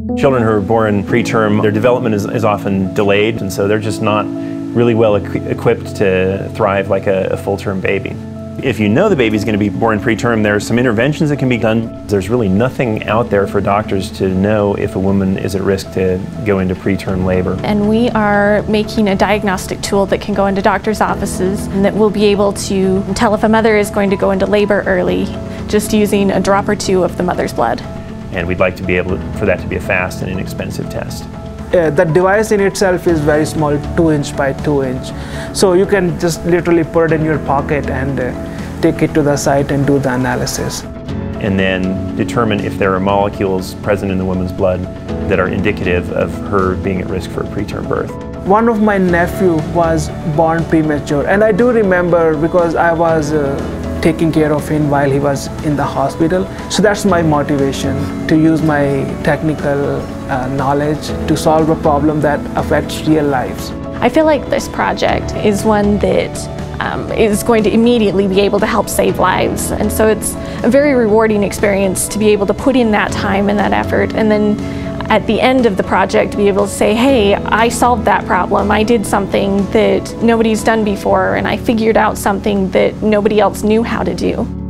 Children who are born preterm, their development is often delayed, and so they're just not really well equipped to thrive like a full-term baby. If you know the baby's going to be born preterm, there are some interventions that can be done. There's really nothing out there for doctors to know if a woman is at risk to go into preterm labor. And we are making a diagnostic tool that can go into doctors' offices and that will be able to tell if a mother is going to go into labor early just using a drop or two of the mother's blood. And we'd like to be able for that to be a fast and inexpensive test. The device in itself is very small, 2" by 2". So you can just literally put it in your pocket and take it to the site and do the analysis. And then determine if there are molecules present in the woman's blood that are indicative of her being at risk for a preterm birth. One of my nephew was born premature, and I do remember because I was taking care of him while he was in the hospital. So that's my motivation, to use my technical knowledge to solve a problem that affects real lives. I feel like this project is one that is going to immediately be able to help save lives. And so it's a very rewarding experience to be able to put in that time and that effort, and then at the end of the project be able to say, hey, I solved that problem. I did something that nobody's done before, and I figured out something that nobody else knew how to do.